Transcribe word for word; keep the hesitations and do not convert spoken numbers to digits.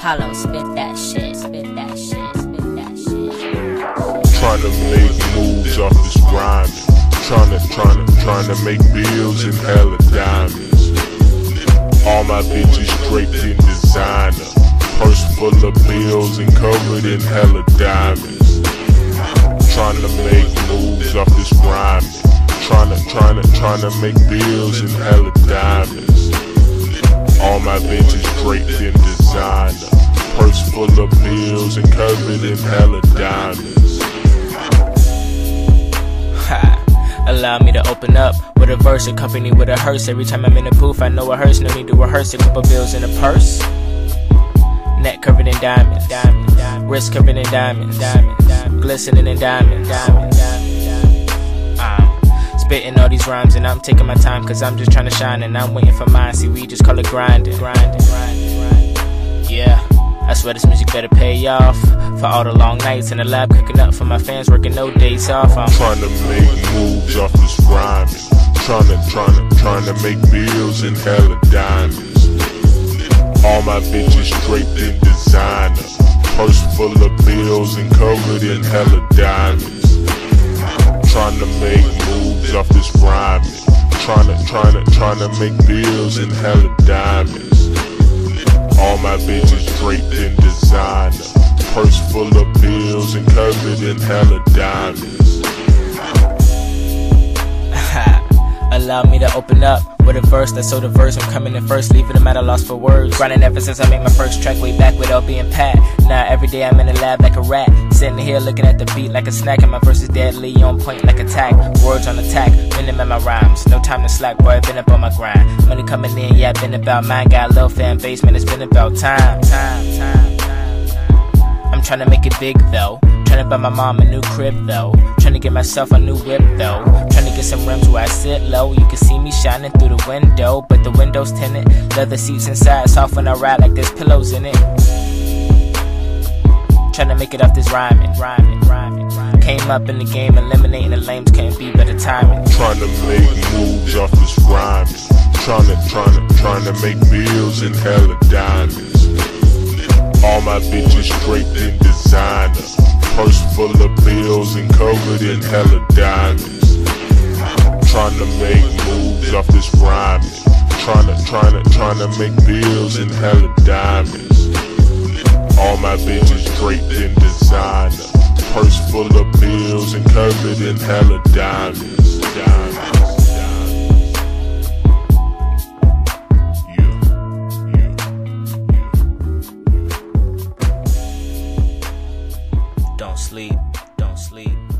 Hollow, spit that shit, spit that shit, spit that shit. Tryna make moves off this grinding. Tryna, tryna, tryna make bills and hella diamonds. All my bitches draped in designer. Purse full of bills and covered in hella diamonds. Tryna make moves off this grinding. Tryna, tryna, tryna make bills and hella diamonds. All my bitches draped in designer. Purse full of bills and covered in hella diamonds. Ha. Allow me to open up with a verse accompanied with a hearse. Every time I'm in the booth I know a hearse. No need to rehearse. A couple bills in a purse. Neck covered in diamonds, diamond, diamond. Wrist covered in diamonds, diamond, diamond. Glistening in diamonds, diamond, diamond. I'm spitting all these rhymes and I'm taking my time, cause I'm just trying to shine and I'm waiting for mine. See, we just call it grinding, grinding, grinding, grinding. Yeah, I swear this music better pay off for all the long nights in the lab cooking up for my fans, working no days off. I'm trying to make moves off this rhyming. Trying to, trying to, trying to make bills and hella diamonds. All my bitches draped in designer. Purse full of bills and covered in hella diamonds. Trying to make moves off this rhyming. Trying to, trying to, trying to make bills and hella diamonds. All my bitches draped in designer. Purse full of bills and covered in hella diamonds. Allow me to open up with a verse that's so diverse. I'm coming in first, leaving them at a loss for words. Grinding ever since I made my first track way back with L B and Pat. Now every day I'm in the lab like a rat, sitting here looking at the beat like a snack, and my verse is deadly on point like attack. Words on attack, bending at my rhymes. No time to slack, boy, I've been up on my grind. Money coming in, yeah, I've been about mine. Got a little fan base, man, it's been about time. Time, time, time, time. I'm trying to make it big though. Trying to buy my mom a new crib though. Trying to get myself a new whip though. Trying to get some rims where I sit low. You can see me shining through the window, but the window's tinted. Leather seats inside, soft when I ride like there's pillows in it. Trying to make it off this rhyming, rhyming, rhyming, rhyming. Came up in the game, eliminating the lames, can't be better timing. Trying to make moves off this rhyming. Trying to, trying to, trying to make bills and hella diamonds. All my bitches draped in designer. Purse full of bills and covered in hella diamonds. Trying to make moves off this rhyming. Trying to, trying to, trying to make bills and hella diamonds. All my bitches draped in designer. Purse full of bills and covered in hella diamonds. Diamonds. Don't sleep, don't sleep.